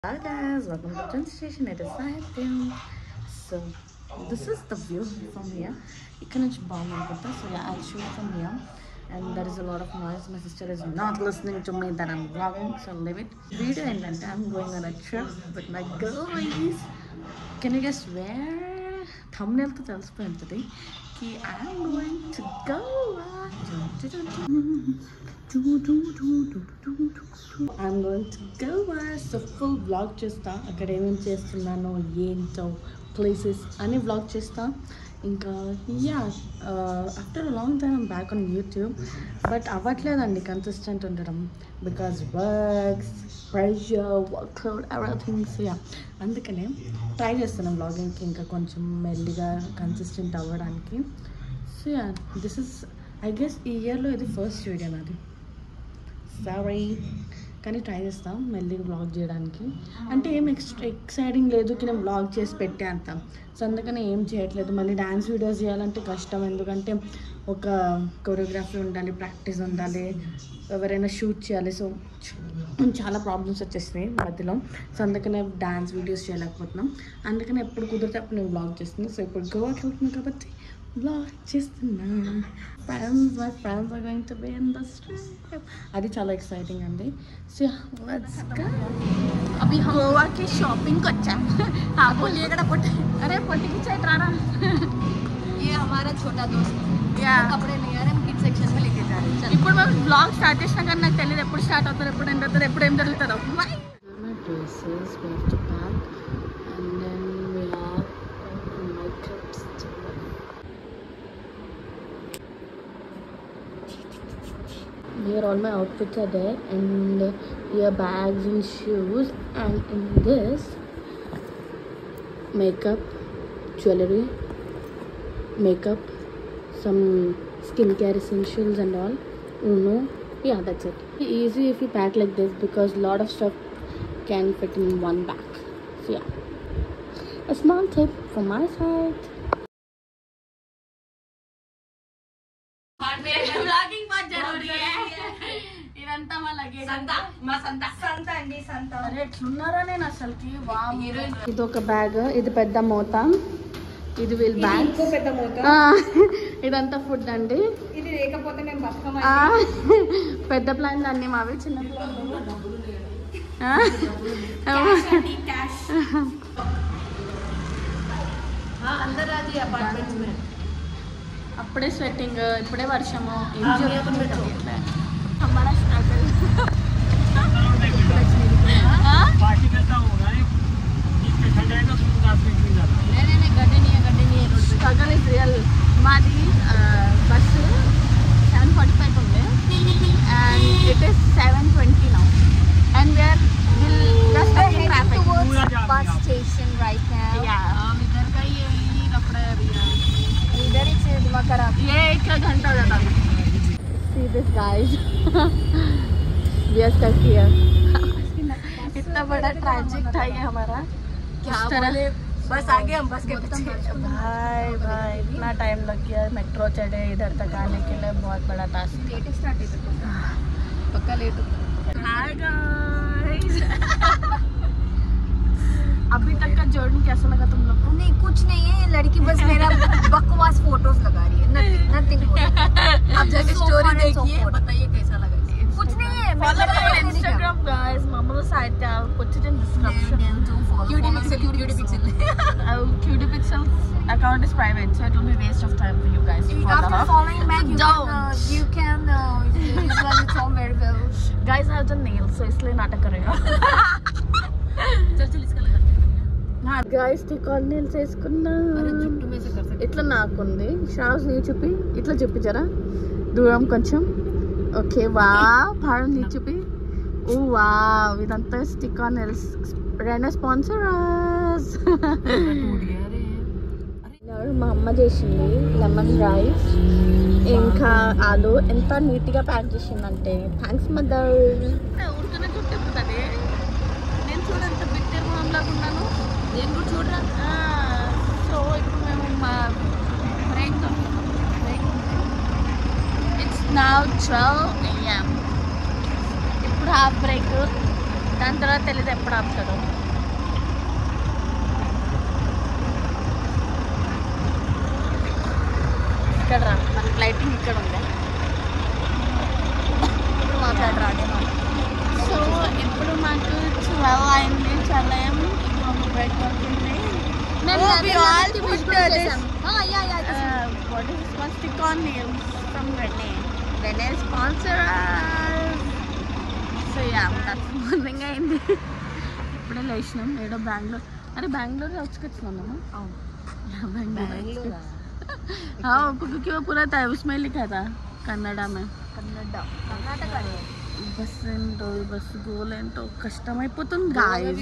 Hi guys, welcome to Train Station. It is Sahityam. So this is the view from here. Ikkada nunchi bomb anukunta. So yeah, I'll shoot from here. And there is a lot of noise. My sister is not listening to me that I'm vlogging, so leave it. Video and I'm going on a trip with my girlies. Can you guess where? Thumbnail to tell today. I'm going to Goa. I'm going to Goa. So full vlog చేస్తా అక్కడ ఏమేమి చేస్తున్నానో ఏంటో places అనే vlog చేస్తా ఇంకా after a long time I'm back on YouTube but అవ్వట్లేదండి consistent ఉండడం because works pressure workload everything so అందుకనే ట్రై చేస్తున్నాను వ్లాగింగ్కి ఇంకా కొంచెం మెల్లిగా కన్సిస్టెంట్ అవ్వడానికి so this is I guess ఈ ఇయర్లో ఇది ఫస్ట్ వీడియో నాది సారీ కానీ ట్రై చేస్తాం మెల్లిగా వ్లాగ్ చేయడానికి అంటే ఏం ఎక్సైటింగ్ లేదు నేను వ్లాగ్ చేసి పెట్టే అంత సో అందుకని ఏం చేయట్లేదు మళ్ళీ డ్యాన్స్ వీడియోస్ చేయాలంటే కష్టం ఎందుకంటే ఒక కొరియోగ్రఫీ ఉండాలి ప్రాక్టీస్ ఉండాలి ఎవరైనా షూట్ చేయాలి సో చాలా ప్రాబ్లమ్స్ వచ్చేసినాయి మధ్యలో సో అందుకనే డ్యాన్స్ వీడియోస్ చేయలేకపోతున్నాం అందుకని ఎప్పుడు కుదిరితే అప్పుడు నేను వ్లాగ్ చేస్తున్నాను సో ఇప్పుడు గోవాకి వెళ్తున్నాను కాబట్టి వ్లాగ్ చేస్తున్నా my friends are going to be in the trip అది చాలా ఎక్సైటింగ్ అండి సో లెట్స్ గో अभी हम गोवा की शॉपिंग को अच्छा हाँ बोलिए कड़ा पोटी अरे पोटी की चाहिए राना ये हमारा छोटा दोस्त या कपड़े नहीं आ रहे हम किड सेक्शन में लेके जा रहे हैं ఇప్పుడు మేము బ్లాగ్ స్టార్ట్ చేసినా కానీ నాకు తెలియదు ఎప్పుడు స్టార్ట్ అవుతారు ఎప్పుడు ఎండ్ అవుతారు ఎప్పుడు ఏం జరుగుతుందో my dresses we have to pack and then we have my clips Here all my outfits are there and here bags and shoes and in this makeup, jewelry, makeup, some skincare essentials and all. Yeah, that's it. Easy if you pack like this because a lot of stuff can fit in one bag. So yeah, a small tip from my side. Blogging बहुत जरूरी है ఇదంతా మా luggage సంత అండి సంత అరే ఎట్లున్నారా నేను అసలుకి ఇది ఒక బ్యాగ్ ఇది పెద్ద మూత ఇది వీల్ బ్యాగ్ ఇంకో పెద్ద మూత ఇదంతా ఫుడ్ అండి ఇది లేకపోతే నేను బతకమా పెద్ద ప్లాన్ అన్ని మావి చిన్న कैश हाँ अंदर आ जी अपार्टमेंट्स में అప్పుడే స్వెట్టింగ్ ఇప్పుడే వర్షము हमारा स्ट्रगल స్ట్రగల్ ఇస్ రియల్ మాది బస్సు 7:45 ఉంది and it is 7:20 now and we're just heading towards bus station right now हम इधर का ही कपड़े इधर ही से दिमाग खराब ये 1 घंटा हो जाता है See this guys we are stuck here इतना बड़ा ट्रैजिक था ये हमारा क्या बोले बस आगे हम बस के पीछे भाई इतना टाइम लग गया मेट्रो चढ़े इधर तक आने के लिए बहुत बड़ा टास्क लेट स्टार्ट है पक्का लेट हाय गाइस अभी तक का जर्नी कैसा लगा तुम लोग को नहीं कुछ नहीं है ये लड़की बस मेरा बकवास फोटोज लगा रही है नथिंग आप जाके स्टोरी देखिए बताइए कैसा लगा कुछ नहीं है follow me on Instagram guys Mama's site I'll put it in description cutie pixel Cutie Pixel account is private so it will be waste of time for you guys to follow after her. following back you can usually sound very well guys I have done nails so इसलिए नाटक करेगा चल इसका लगा guys tick on nails వేసుకున్నా अरे जुट्टू में से कर सकते ఇట్లా నాకుంది షావ్స్ నీ చూపి ఇట్లా చూపించరా దూరం కొంచెం ఓకే వావ్ భారం నీ చూపి ఓ వావ్ ఇదంతా స్టిక్ ఆన్ నెయిల్స్ రెనా స్పాన్సర్ మా అమ్మ చేసింది లెమన్ రైస్ ఇంకా ఆలు ఎంత నీట్గా ప్యాక్ చేసిందంటే థ్యాంక్స్ మదర్ ఊరికనే చుట్టేస్తుంది నేను చూడంత బిట్టర్ మొహంలాగా ఉన్నాను నేను కూడా చూడరా సో ఇప్పుడు మేము మా బ్రేక్ ఇట్స్ నౌ 12 AM ఇప్పుడు హాఫ్ బ్రేక్ దాని తర్వాత తెలియదు ఎప్పుడు ఆపుతాడు. ఇక్కడ రా, మనకి లైటింగ్ ఇక్కడ ఉంది. ఇప్పుడు మాట్లాడరాడే సో ఇప్పుడు మాకు 12 అయింది, చల్లయం. ఇప్పుడు ఒక బ్రేక్ పడుతుంది. What is one stick on nails from Rene. Rene sponsor us. So yeah, that's morning అయింది. ఇప్పుడే లేచినాం. ఏడో బెంగళూరు. అరే బెంగళూరు వచ్చుకొచ్చినామా? బెంగళూరు. हाँ क्योंकि वो पूरा था उसमें लिखा था कन्नड़ा में. कर्नाटक बस ఏంటో బస్ గోల్ ఏంటో కష్టమైపోతుంది గాయస్.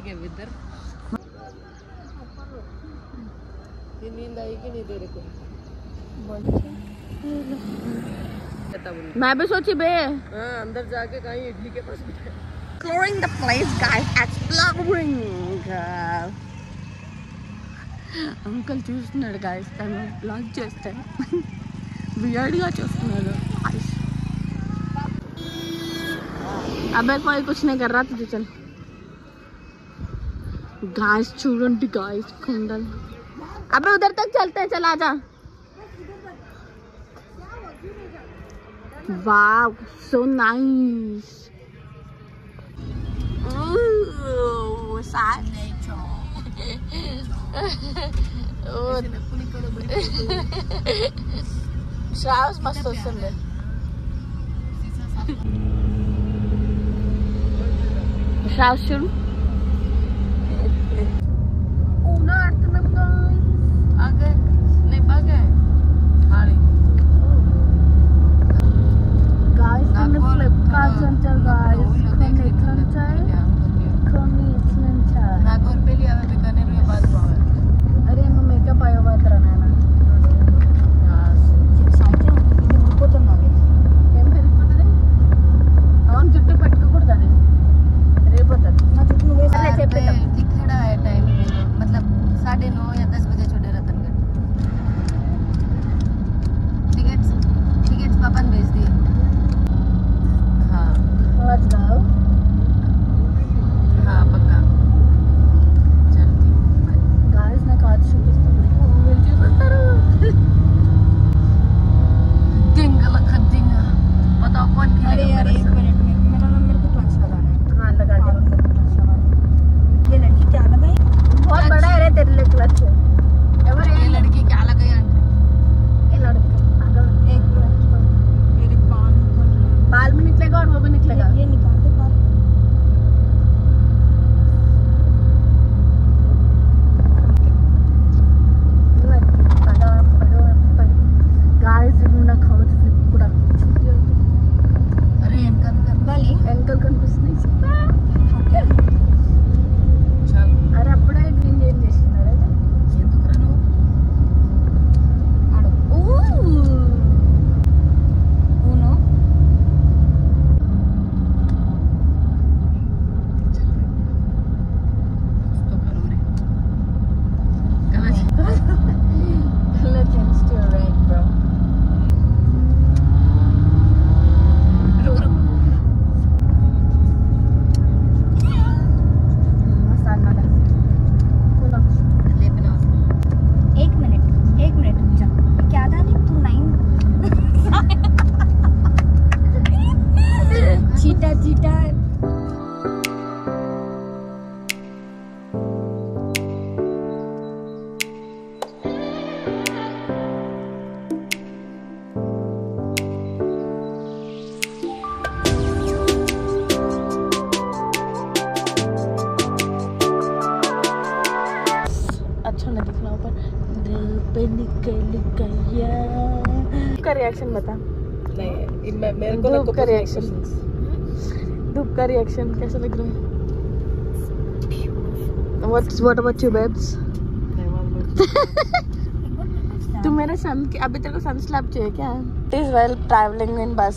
मैं भी सोची बे अंदर जाके कहीं इडली के पास exploring the place guys, exploring. Uncle చూస్తున్నాడు గాయస్, తను బ్లాగ్ చేస్తే వియర్డ్గా చూస్తున్నాడు. अबे कोई कुछ नहीं कर रहा तुझे. चल गाइस చూడండి गाइस कुंडल. अबे उधर तक चलते हैं, चल आजा. Wow so nice. साथ శ్రావస్ మస్తు వస్తుంది. శ్రావస్ చూడు. ऊना आడుతున్నాం गाइस. आगे नहीं भागे खाली गाइस. हमने फ्लिपकार्ट सेंटर गाइस కొన్ని ఇట్లా ఉంటాయి, కొన్ని ఇట్లా ఉంటాయి. नागौर पे लिया है बीकानेर में बात हुआ है. अरे मैं मेकअप आया हुआ तेरा नाना ఏం పెరిగిపోతుంది. అవును జుట్టు పట్టుకోకూడదు, అది రేపోతుంది. నా జుట్టు నువ్వే చెప్పేద్దాం. दिखड़ा है टाइम मतलब 9:30 या 10 बजे छोड़े रतनगढ़. टिकट्स पापा ने भेज दिए. हाँ Let's go. हाँ पक्का चलती गाइस నాకు आज చూపిస్తాను. మీరు చూపిస్తారు. दिंगल खद्दिंगा बताओ कौन अरे यार एक मिनट में मेरा नाम मेरे को क्लच लगाना है. हाँ लगा दे. ये लड़की क्या लगाई? बहुत बड़ा है रे तेरे लिए क्लच. एवर ये लड़की क्या लगा यार. ये लड़का अगर एक मिनट मेरे बाल भी निकलेगा और वो भी निकलेगा. ये निकाल दे बाल. गाइस इन्होंने खाओ पूरा अरे इनका गाली एंकल कनिపిస్తున్నాయి. चल అరే అప్పుడే గ్రీన్ చేంజ్ చేస్తున్నారు. ఎందుకు రాను uno तो करो रे गलत Color change to red bro. रुक रुक मस्त आना था. चलो ले बिना एक मिनट रुक जा. क्या था नहीं तू 9 चीटा चीटा अच्छा नहीं दिखना ऊपर. दिल पे निकल गया. का रिएक्शन बता. नहीं मेरे को धूप लगता का रिएक्शन. धूप का रिएक्शन कैसा लग रहा है? What about you babes? तू मेरे सन के अभी तेरे को सन स्लैप चाहिए क्या? It is well traveling in bus.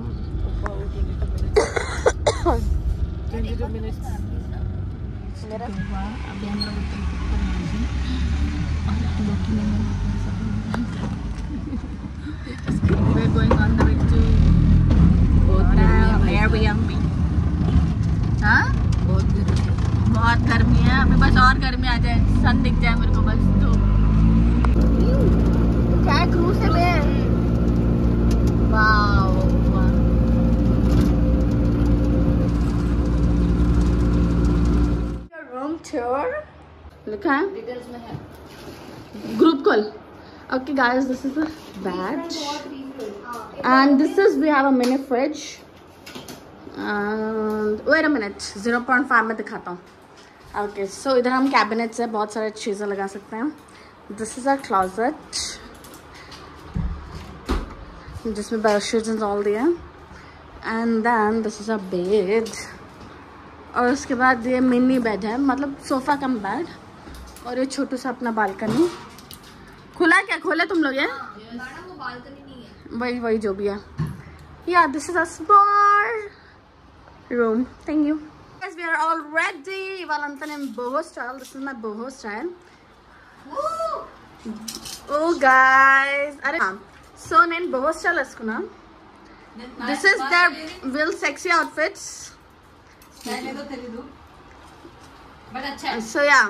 22 minutes मेरा अभी हम लोग we're going on the way to Airbnb. Huh? बहुत गर्मी है अभी, बस और गर्मी आ जाए, सन दिख जाए मेरे को बस तो। क्या क्रूज है बे? वाओ रूम टूर लिखा है डिटेल्स में है। Group call. Okay guys, this is the bed and this is we have a mini fridge and wait a minute 0.5 में दिखाता हूँ। Okay, so इधर हम कैबिनेट्स है, बहुत सारे चीज़ें लगा सकते हैं। This is our closet जिसमें बेडशीट्स एंड ऑल दिया and then this is our bed और उसके बाद ये मिनी बेड है, मतलब सोफ़ा कम बेड और ये छोटू सा अपना बालकनी। खुला क्या खोले तुम लोग? ये वो बालकनी नहीं है, वही जो भी है। Yeah, this is a small room. Thank you. Guys, we are all ready. ఇవాళంతా నేను boho style. This is my boho style. Oh guys, అరే సో నేను boho style వేసుకున్నా. This is their real sexy outfits. तो तेलिदु but अच्छा है। So yeah.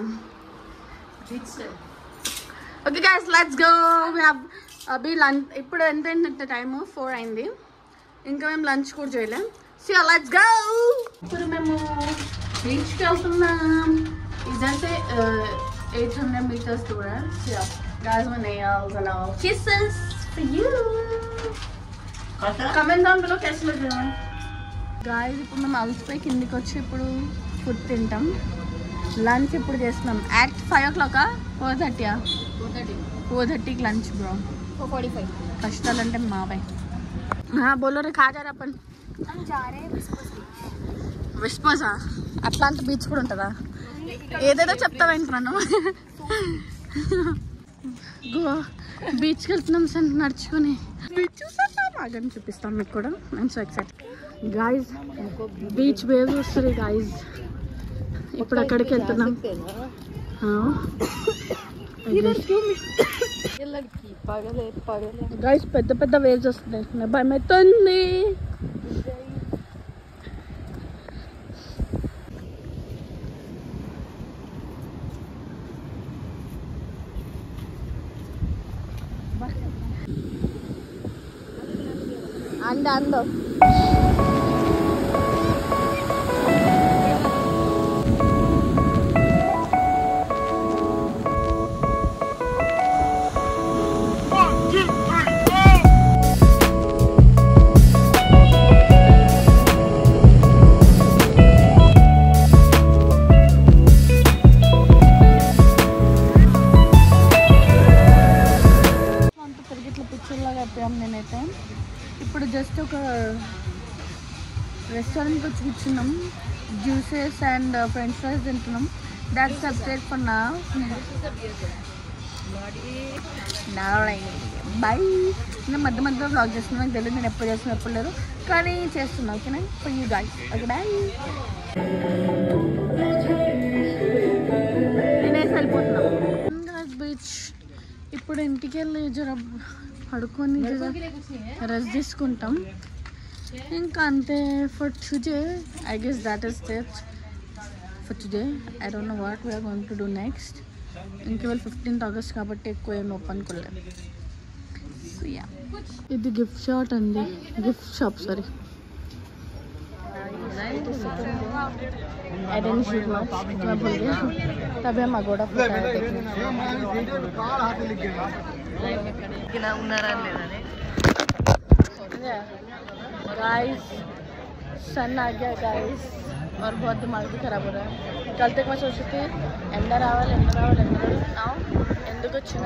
Okay guys, let's go. We have अभी lunch ఇప్పుడు ఎంత టైం 4 అయింది, ఇంకా మేము లంచ్ కూడా చేయలేం. So yeah, let's go. ఇప్పుడు మేము బీచ్కి వెళ్తున్నాం. ఇదంటే 800 meters దూరం. So yeah, guys, my nails and all. Kisses for you. Comment down below कैसे लग रहा है. Guys, ఇప్పుడు మేము అలసిపోయి కిందికి వచ్చి ఇప్పుడు ఫుడ్ తింటాం. లంచ్ ఇప్పుడు చేస్తున్నాం at 5 o'clock 4:30 4:30 లంచ్ బ్రో. 4:45 కష్టాలు అంటే మావే. हाँ बोलो रे, खा जा रहे अपन. हम जा रहे हैं విస్పోసా అట్లాంటి బీచ్ కూడా ఉంటుందా? ఏదేదో చెప్తావా ఇంట్లో గో బీచ్కి వెళ్తున్నాం సార్ నడుచుకొని. బీచ్ చూసారా? బాగా చూపిస్తాం మీకు కూడా. I'm so excited guys. Beach waves వస్తుంది గాయస్. ఇప్పుడు అక్కడికి వెళ్తున్నాం. గాయస్ పెద్ద పెద్ద వేవ్స్ వస్తున్నాయి, భయం అవుతుంది. ando. నేనైతే ఇప్పుడు జస్ట్ ఒక రెస్టారెంట్కి వచ్చి కూర్చున్నాం, జ్యూసెస్ అండ్ ఫ్రెంచ్ ఫ్రైస్ తింటున్నాం. That's update for now. Bye. నేను మధ్య మధ్యలో వ్లాగ్ చేస్తున్నాను, నాకు తెలియదు నేను ఎప్పుడు చేస్తున్నా ఎప్పుడు లేదు, కానీ చేస్తున్నా. ఓకేనా for you guys. Okay bye. నేనేసి వెళ్ళిపోతున్నాం బీచ్. ఇప్పుడు ఇంటికి వెళ్ళి జర పడుకొని రెస్ట్ తీసుకుంటాం. ఇంకా అంతే for today. I guess that is it for today. I don't know what we're going to do next. ఇంకా వాళ్ళు 15th August కాబట్టి ఎక్కువ ఏమి ఓపెన్ కొలేదు. సో యా, ఇది గిఫ్ట్ షాప్ అండి, gift shop sorry. I didn't shoot much, मैं भूल गया. तभी हम अगोड़ा गाइस. सन आ गया गाइस और बहुत दिमाग भी खराब हो रहा है. कल तक मैं सोची थी ఎండ రావాలి ఎందుకు వచ్చింది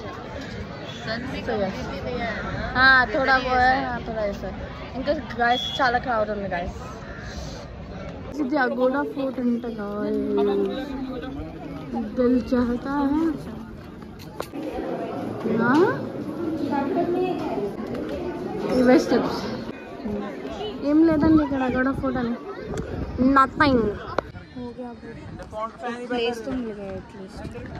थोड़ा वो है. थोड़ा ऐसा ఇంకా गाइस చాలా క్రౌడ్ ఉంది गाइस. ఇది అగోడా ఫోర్ట్ అంట గాయ్స్. దిల్ చాహతా है ना. ఇవే స్టెప్స్, ఏం లేదండి ఇక్కడ అగోడా ఫోర్ట్ అని. నథింగ్. प्लेस तो मिल गया एटलीस्ट.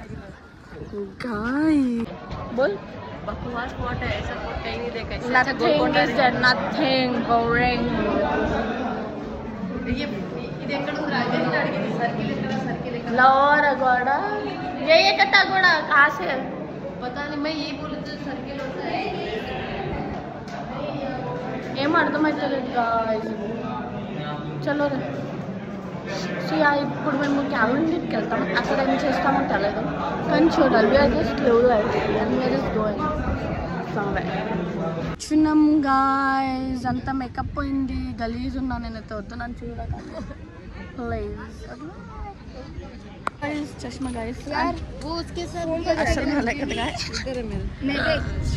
गाइस बोल. बकवास स्पॉट है, ऐसा स्पॉट कहीं नहीं देखा. Nothing is there, nothing boring. ఇది ఎక్కడ ఉంది? రాజధాని అడిగింది. సర్కిల్ ఎక్కడ? సర్కిల్ लोरा गोड़ा ये कट्टा गोड़ा कहाँ से पता नहीं, मैं ये बोली तो सर्किल होता है। ఏం అర్థమవుతలేదు గాయ్స్. చలో రే. సో ఇప్పుడు మేము క్యాలెండర్కి వెళ్తాం. అక్కడ ఏం చేస్తామో తెలియదు కానీ చూడాలి. We're just live life and we're just going somewhere. చిన్నం గాయ్స్ అంతా మేకప్ పోయింది. గలీజ్ ఉన్నా నేనైతే వద్దు నన్ను చూడకండి ప్లీజ్. चश्मा गाइस यार वो उसके साथ असल में लगा था इधर है मेरे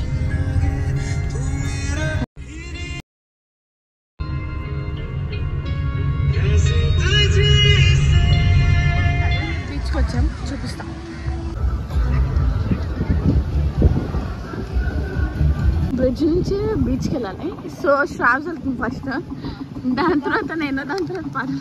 बीच को వచ్చాం చూపిస్తా. బ్రిడ్జ్ నుంచి బీచ్కి వెళ్ళాలి. సో శ్రావ్స్ వెళ్తుంది ఫస్ట్, దాని తర్వాత నేను, దాని తర్వాత పాడు.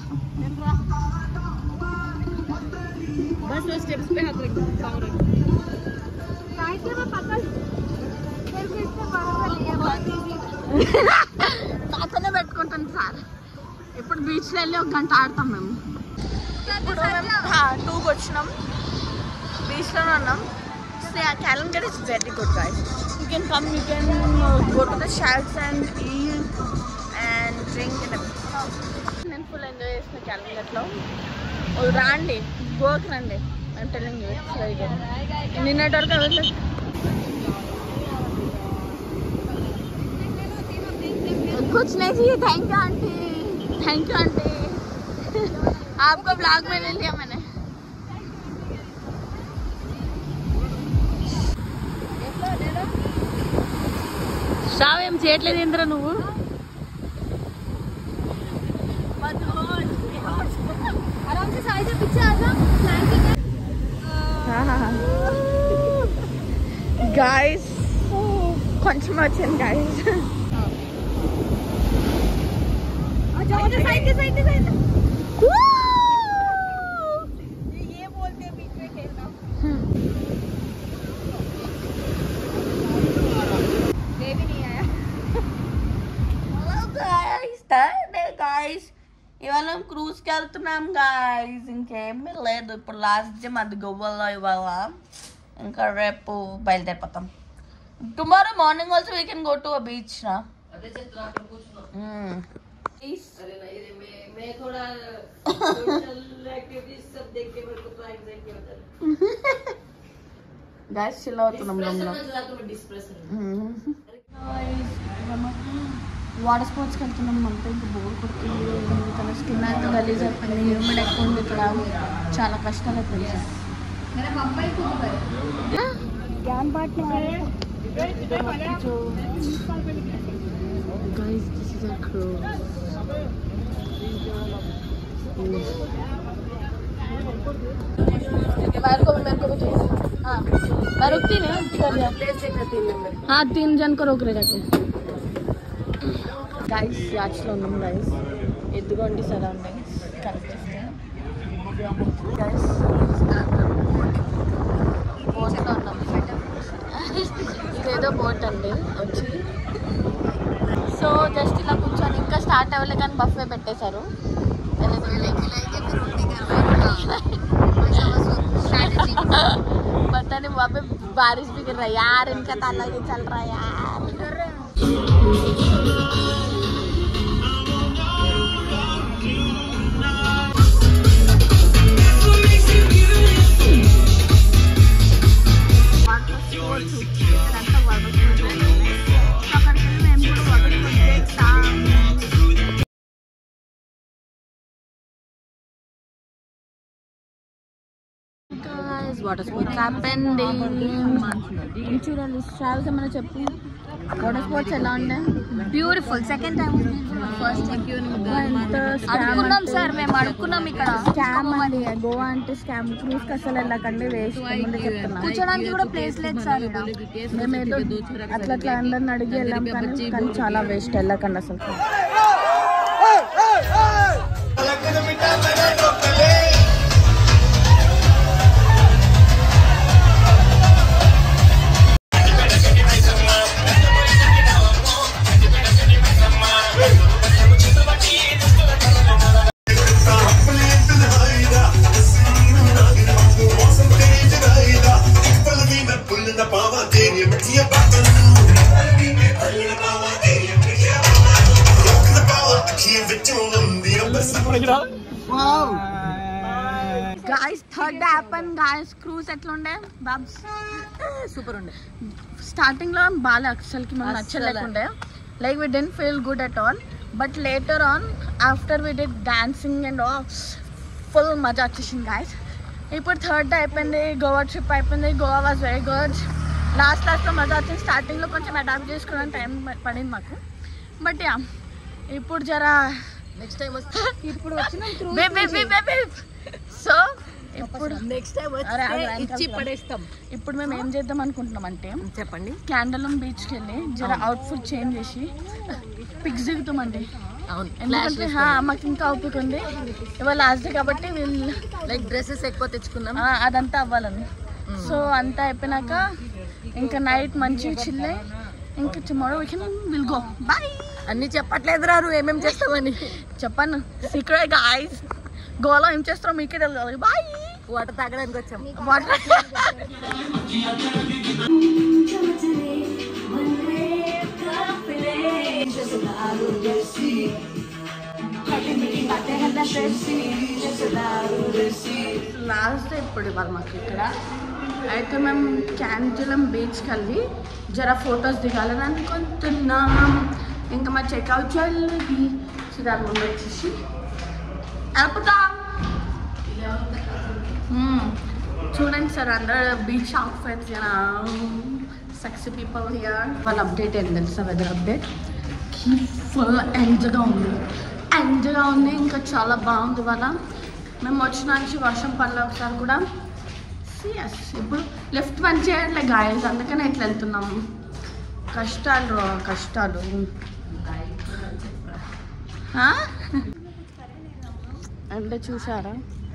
बस वो स्टेप्स पे हाथ रख दो, पाँव रख दो। साइड से मैं पकड़ फिर इससे बराबर लिया बहुत इजी తాతనే పెట్టుకుంటాను సార్. ఇప్పుడు బీచ్లో వెళ్ళి 1 గంట ఆడతాం మేము. ఇప్పుడు మేము 2కి వచ్చినాం, బీచ్లోనే ఉన్నాం. సో ఆ Calangute is very good guys. You can come, you can go to the shops and eat and drink and నేను ఫుల్ ఎంజాయ్ చేసిన క్యాలెండర్లో. రాండి గోకి రండి. I'm telling you, it's very good. నిన్నటి వరకు అవ్వదు. कुछ नहीं चाहिए. Thank you aunty, thank you aunty. आपको ब्लॉग में ले लिया मैंने. సావ్ ఏం చేయట్లేదు ఇంద్ర నువ్వు. आराम से साइड से पीछे आ जा. गाइस కొంచెం వచ్చాను गाइस. ये बोलते हैं बीच में खेलना. ये भी नहीं आया. गाइस ఇవాళ క్రూజ్కి వెళ్తున్నాం గాయ్స్. ఇంకేమీ లేదు. ఇప్పుడు లాస్ట్ డే అది గోవాలో. ఇవాళ ఇంకా రేపు బయలుదేరిపోతాం. Tomorrow morning also we can go to a beach నా. अरे नहीं रे, मैं थोड़ा सोशल एक्टिविटीज सब देख के मेरे को तो एंजाइटी होता है गाइस. चिल అవుతున్నాం రూమ్ లో. వాటర్ స్పోర్ట్స్కి వెళ్తున్నాం. అంతా ఇంకా బోర్ కొడుతుంది. తన స్కిన్ అంతా గలీజ్ అయిపోయింది. హ్యూమిడ్ ఎక్కువ ఉంది ఇక్కడ. చాలా కష్టాలు తెలుసా. ज्ञान बांटने वाले जो guys this is a cruise. मेरे को भी चाहिए. हाँ मैं रुकती नहीं. हाँ 3 जन को रोक रहे जाके. गाइस याच्లో ఉన్నాం गाइस. ఎదుగోండి సరౌండింగ్స్ కనిపిస్తే. गाइस బోట్లో ఉన్నాం. ఇదేదో బోట్ అండి వచ్చి. సో జస్ట్ ఇలా కూర్చొని ఇంకా స్టార్ట్ అవ్వలే కానీ బఫే పెట్టేశారు. पता नहीं वहाँ पे बारिश भी गिर रहा है यार. इनका ताला ये चल रहा है यार. Water sports happened. చూడాలి ట్రావెల్స్ ఏమైనా చెప్పు. వాటర్ స్పోర్ట్స్ ఎలా ఉండే? బ్యూటిఫుల్. సెకండ్ టైం ఫస్ట్ అనుకున్నాం సార్. మేము అడుక్కున్నాం ఇక్కడ. స్కామ్ అది గోవా అంటే స్కామ్. క్రూజ్కి అసలు వెళ్ళకండి, వేస్ట్. ముందే చెప్తున్నాం. కూర్చోడానికి కూడా ప్లేస్ లేదు సార్. మేమేదో అట్లా అందరిని అడిగి వెళ్ళాం కానీ చాలా వేస్ట్. వెళ్ళకండి అసలు. Guys third day happen guys. Cruise ఎట్లా ఉండే బాబ్స్? సూపర్ ఉండే. స్టార్టింగ్ లో బాగా అసలుకి మనం నచ్చలేకుండే, like we didn't feel good at all. But later on after we did dancing and full మజా వచ్చేసింది గాయస్. ఇప్పుడు థర్డ్ డే అయిపోయింది, గోవా ట్రిప్ అయిపోయింది. Goa was very good. లాస్ట్లో మజా వచ్చింది. స్టార్టింగ్లో కొంచెం అడాప్ట్ చేసుకోవడానికి టైం పడింది మాకు. బట్ యా ఇప్పుడు జరా నెక్స్ట్ టైం వస్తే ఇప్పుడు వచ్చిన సో ఇప్పుడు నెక్స్ట్ టైం ఇచ్చి పడేస్తాం. ఇప్పుడు మేము ఏం చేద్దాం అనుకుంటున్నాం అంటే, చెప్పండి, క్యాండలూమ్ బీచ్కి వెళ్ళి జర అవుట్ఫిట్ చేంజ్ చేసి పిక్స్ దిగుతామండి. అవును, ఎందుకంటే మాకు ఇంకా ఓపిక ఉంది. ఇవాళ లాస్ట్ డే కాబట్టి వీళ్ళు లైక్ డ్రెస్సెస్ ఎక్కువ తెచ్చుకున్నాం, అదంతా అవ్వాలని. సో అంతా అయిపోయినాక ఇంకా నైట్ మంచిగా చిల్లై ఇంకా టుమారో విల్ గో. బాయ్. అన్ని చెప్పట్లేదురా నువ్వు ఏమేమి చేస్తామని. చెప్పాను సీక్రెట్ గాయ్స్. గోవాలో ఏం చేస్తారో మీకే తెలియదు. బాయ్. వాటర్ తాగడానికి వచ్చాం. వాటర్ లాస్ట్ ఇప్పుడు ఇవ్వాలి మాకు ఇక్కడ. అయితే మేము క్యాండలం బీచ్కి వెళ్ళి జర ఫొటోస్ దిగాలని అనుకుంటున్నాం. ఇంకా మా చెక్అవుట్ చేయాలి. సో దాని ముందు వచ్చేసి వెళ్ళిపోతాం. చూడండి సార్ అందరు beach outfits, sexy people here. వాళ్ళ అప్డేట్ ఏం తెలుసా? వెదర్ అప్డేట్ ఫుల్ ఎండ్గా ఉంది. ఇంకా చాలా బాగుంది. వాళ్ళ మేము వచ్చిన నుంచి వర్షం పడలే ఒకసారి కూడా. ఎస్ ఇప్పుడు లెఫ్ట్ పని చేయట్లే గాయస్, అందుకనే ఇట్లా వెళ్తున్నాము. కష్టాలు అంటే చూసారా?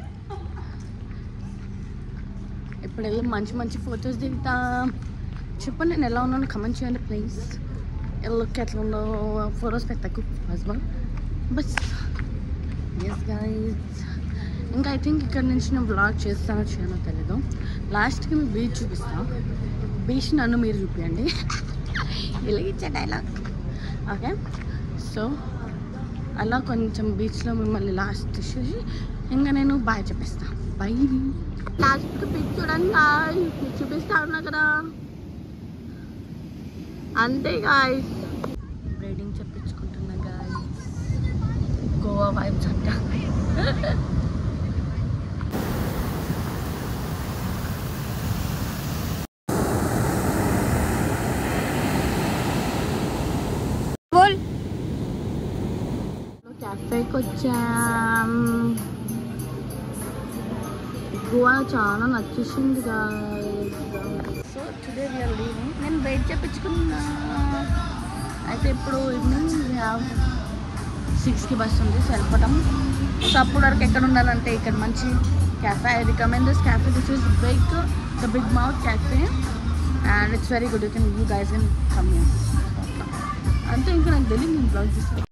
ఇప్పుడు వెళ్ళి మంచి ఫొటోస్ దిగుతా. చెప్పండి నేను ఎలా ఉన్నాను, కమెంట్ చేయండి ప్లీజ్. లుక్ ఎట్లా ఉందో ఫొటోస్ పెట్టకు హస్బెండ్. బస్ ఎస్ గైస్. ఇంకా ఐ థింక్ ఇక్కడ నుంచి నేను బ్లాగ్ చేస్తానో చేయనో తెలీదు. లాస్ట్కి మీ బీచ్ చూపిస్తాను. బీచ్ నన్ను మీరు చూపించండి. ఇలాగిచ్చే డైలాగ్. ఓకే, సో అలా కొంచెం బీచ్లో మిమ్మల్ని లాస్ట్ చూసి ఇంకా నేను బాయ్ చెప్పేస్తాను. బాయ్. లాస్ట్కి బీచ్ చూడండి, చూపిస్తా ఉన్నా కదా, అంతే గాయ్స్. రైడింగ్ చెప్పించుకుంటున్నా గాయ్స్. గోవా వైబ్స్ అంట. క్యాఫేకి వచ్చాం. గోవా చాలా నచ్చేసింది guys. So today we are leaving. నేను వెయిట్ చేయించుకున్నా. అయితే ఇప్పుడు ఈవినింగ్ 6కి బస్ ఉంది, వెళ్ళిపోతాం. సో అప్పటి వరకు ఎక్కడ ఉండాలంటే ఇక్కడ మంచి cafe. I recommend this cafe. This is the Big Mouth Cafe, and it's very good. You guys can come here. అంతే, ఇంకా నాకు తెలియదు నేను బ్లాగ్ చేస్తాను.